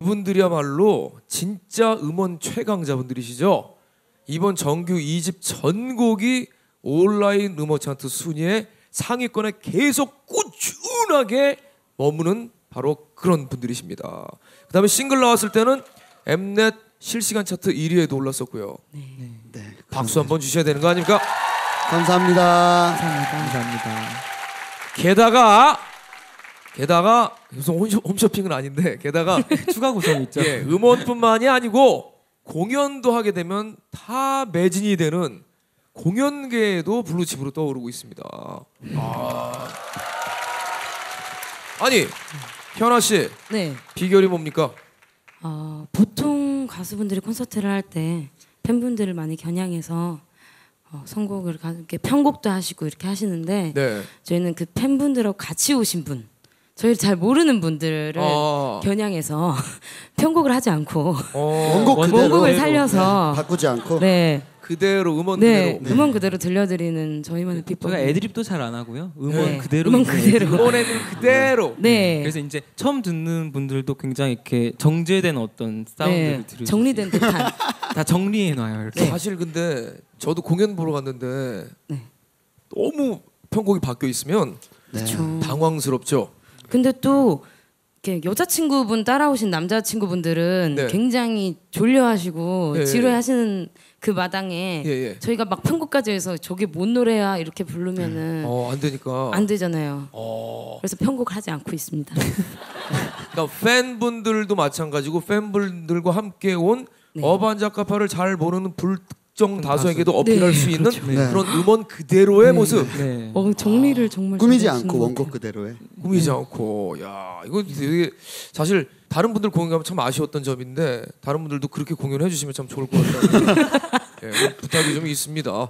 이분들이야말로 진짜 음원 최강자분들이시죠. 이번 정규 2집 전곡이 온라인 음원 차트 순위에 상위권에 계속 꾸준하게 머무는 바로 그런 분들이십니다. 그 다음에 싱글 나왔을 때는 엠넷 실시간 차트 1위에도 올랐었고요. 네. 박수 한번 주셔야 되는 거 아닙니까? 감사합니다. 감사합니다. 게다가 무슨 홈쇼핑은 아닌데 게다가 추가 구성이 있죠. 예, 음원뿐만이 아니고 공연도 하게 되면 다 매진이 되는 공연계에도 블루칩으로 떠오르고 있습니다. 아니 현아 씨 네. 비결이 뭡니까? 보통 가수분들이 콘서트를 할 때 팬분들을 많이 겨냥해서 선곡을 이렇게 편곡도 하시고 이렇게 하시는데 네. 저희는 그 팬분들하고 같이 오신 분, 저희를 잘 모르는 분들을 겨냥해서 편곡을 하지 않고 원곡 그대로 원곡을 살려서 바꾸지 않고 네. 그대로 음원 네, 그대로 음원 그대로 들려드리는 저희만의 비법. 저희가 애드립도 잘 안 하고요. 음원 네. 그대로. 음원 이제 그대로. 이번에는 그대로. 네. 그래서 이제 처음 듣는 분들도 굉장히 이렇게 정제된 어떤 사운드를 네. 들을 정리된 듯한. 다 정리해 놔요. 이렇게. 사실 근데 저도 공연 보러 갔는데 네. 너무 편곡이 바뀌어 있으면 그렇죠. 당황스럽죠. 근데 또 이렇게 여자친구분 따라오신 남자친구분들은 네. 굉장히 졸려하시고 예, 지루해하시는 그 마당에 예. 저희가 막 편곡까지 해서 저게 뭔 노래야 이렇게 부르면은 안 되니까. 안 되잖아요. 그래서 편곡을 하지 않고 있습니다. 그러니까 팬분들도 마찬가지고 팬분들과 함께 온 네. 어반자카파를 잘 모르는 불특정 다수에게도 어필할 네, 수 있는 그렇죠. 네. 그런 음원 그대로의 모습. 네. 정리를 정말 꾸미지 잘하시는 않고 것 원곡 같아요. 그대로의 꾸미지 않고. 야, 이거 되게 사실 다른 분들 공연 가면 참 아쉬웠던 점인데 다른 분들도 그렇게 공연해 주시면 참 좋을 것 같다는 예, 부탁이 좀 있습니다.